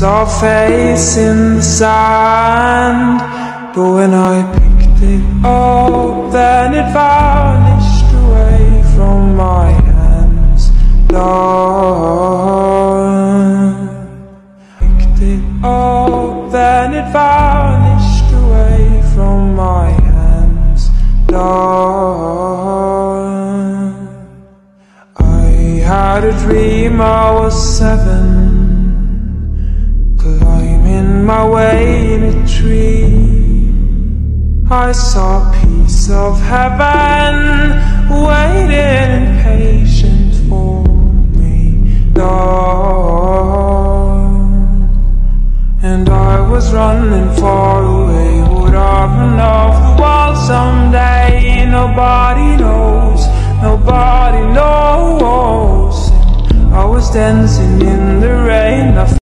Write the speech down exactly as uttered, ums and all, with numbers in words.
saw a face in the sand, but when I picked it up, then it vanished away from my hands. Love, picked it up, then it vanished away from my hands. Love, I had a dream I was seven, climbing my way in a tree. I saw a piece of heaven waiting impatient for me, Lord. And I was running far away, would I run off the wall someday? Nobody knows, nobody knows. I was dancing in the rain. I